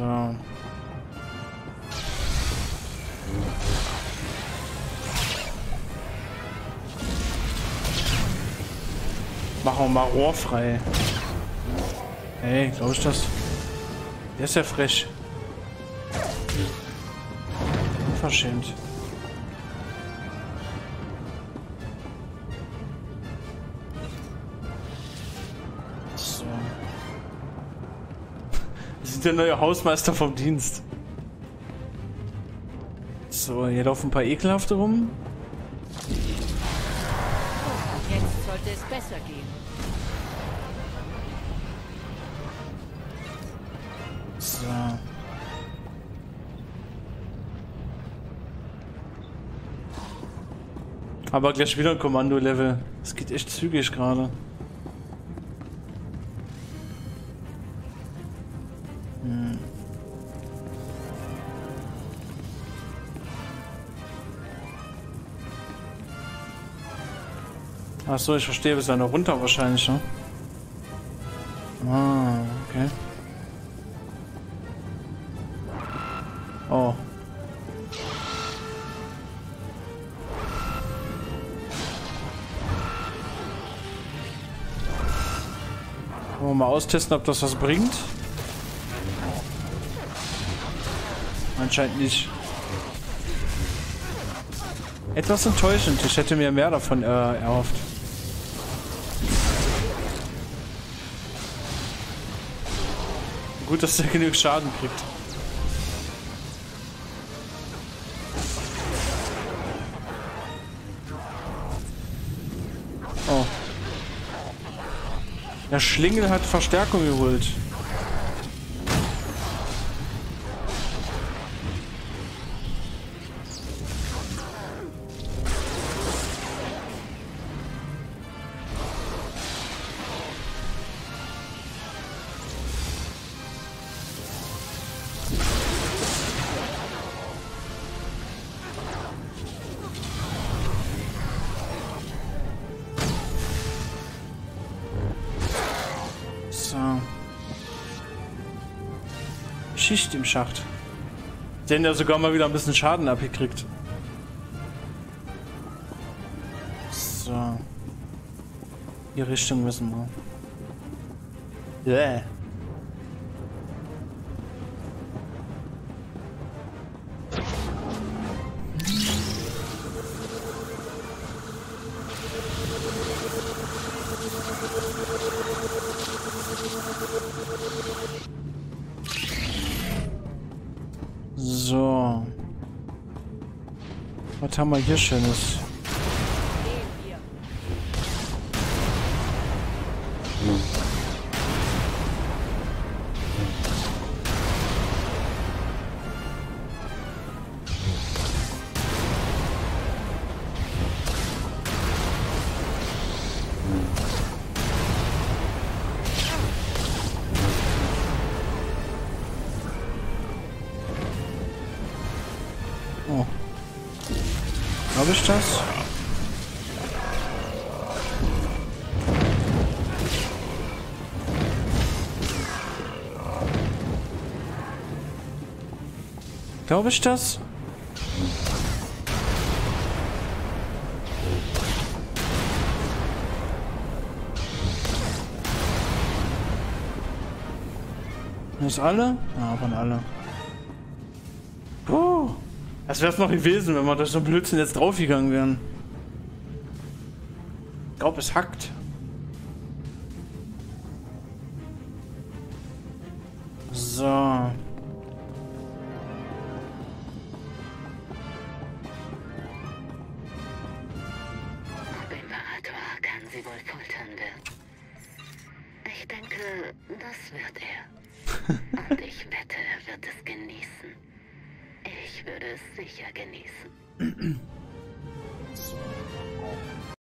Machen wir mal Rohr frei. Hey, glaube ich das? Der ist ja frech. Unverschämt. So. Wir sind der neue Hausmeister vom Dienst. So, hier laufen ein paar Ekelhafte rum. Jetzt sollte es besser gehen. So. Aber gleich wieder ein Kommando-Level. Es geht echt zügig gerade. Hm. Achso, ich verstehe, wir sind noch runter wahrscheinlich, ne? Ah, okay. Oh. Wollen wir mal austesten, ob das was bringt? Anscheinend nicht. Etwas enttäuschend. Ich hätte mir mehr davon äh, erhofft. Gut, dass der genug Schaden kriegt. Oh. Der Schlingel hat Verstärkung geholt. Schicht im Schacht. Den der sogar mal wieder ein bisschen Schaden abgekriegt. So. Die Richtung müssen wir. Yeah. So. Was haben wir hier Schönes? Oh. Glaube ich das? Glaube ich das? Ist alle? Ja, waren alle. Oh. Das wäre es noch gewesen, wenn wir durch so einen Blödsinn jetzt draufgegangen wären. Ich glaube, es hackt. So. Imperator kann sie wohl foltern wird. Ich denke, das wird er. Und ich wette, er wird es genießen. Ich würde es sicher genießen. So.